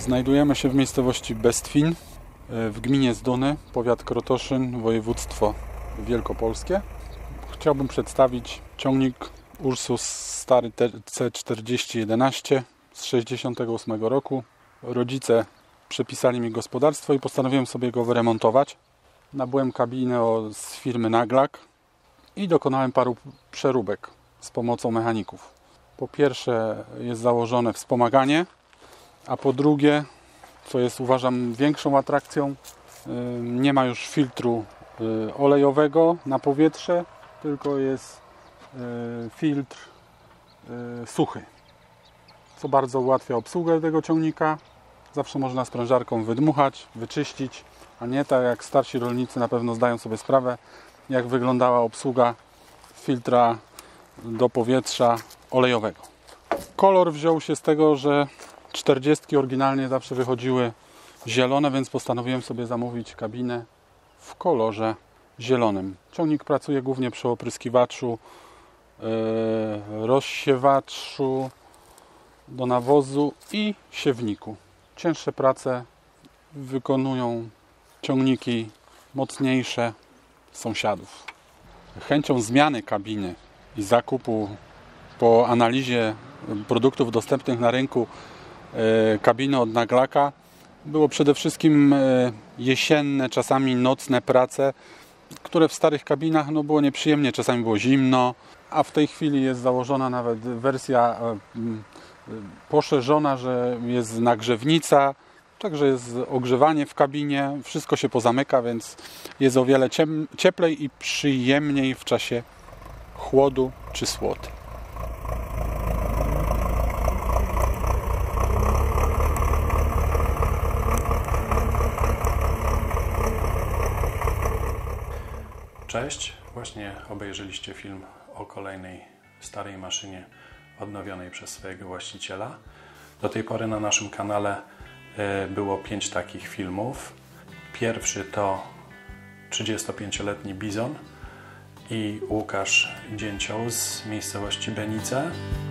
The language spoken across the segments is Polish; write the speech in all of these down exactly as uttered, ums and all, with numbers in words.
Znajdujemy się w miejscowości Bestwin w gminie Zduny, powiat Krotoszyn, województwo wielkopolskie. Chciałbym przedstawić ciągnik Ursus stary C czterdzieści jedenaście z sześćdziesiątego ósmego roku. Rodzice przepisali mi gospodarstwo i postanowiłem sobie go wyremontować. Nabyłem kabinę z firmy Naglak i dokonałem paru przeróbek z pomocą mechaników. Po pierwsze jest założone wspomaganie, a po drugie, co jest uważam większą atrakcją, nie ma już filtru olejowego na powietrze, tylko jest filtr suchy, co bardzo ułatwia obsługę tego ciągnika. Zawsze można sprężarką wydmuchać, wyczyścić, a nie tak jak starsi rolnicy na pewno zdają sobie sprawę, jak wyglądała obsługa filtra do powietrza olejowego. Kolor wziął się z tego, że czterdziestki oryginalnie zawsze wychodziły zielone, więc postanowiłem sobie zamówić kabinę w kolorze zielonym. Ciągnik pracuje głównie przy opryskiwaczu, yy, rozsiewaczu do nawozu i siewniku. Cięższe prace wykonują ciągniki mocniejsze sąsiadów. Chęcią zmiany kabiny i zakupu po analizie produktów dostępnych na rynku kabiny od Naglaka było przede wszystkim jesienne, czasami nocne prace, które w starych kabinach no, było nieprzyjemnie, czasami było zimno, a w tej chwili jest założona nawet wersja poszerzona, że jest nagrzewnica, także jest ogrzewanie w kabinie, wszystko się pozamyka, więc jest o wiele cieplej i przyjemniej w czasie chłodu czy słoty. Cześć, właśnie obejrzeliście film o kolejnej starej maszynie odnowionej przez swojego właściciela. Do tej pory na naszym kanale było pięć takich filmów. Pierwszy to trzydziestopięcioletni Bizon i Łukasz Dzięcioł z miejscowości Benice.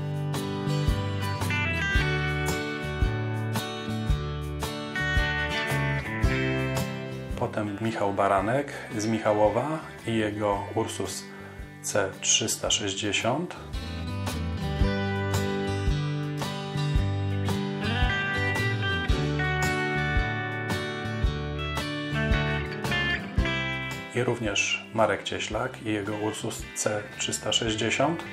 Potem Michał Baranek z Michałowa i jego Ursus C trzysta sześćdziesiąt. I również Marek Cieślak i jego Ursus C trzysta sześćdziesiąt.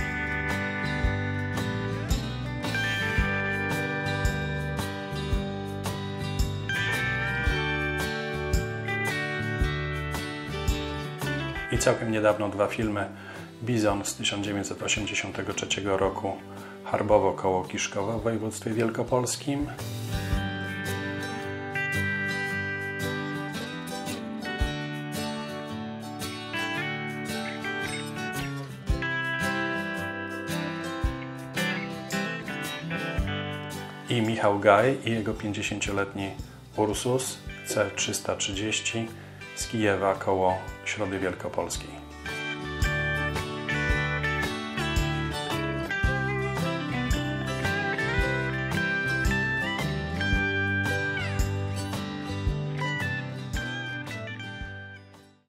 I całkiem niedawno dwa filmy. Bizon z tysiąc dziewięćset osiemdziesiątego trzeciego roku, Harbowo koło Kiszkowa w województwie wielkopolskim. I Michał Gaj i jego pięćdziesięcioletni Ursus C trzysta trzydzieści z Kijewa koło Środy Wielkopolskiej.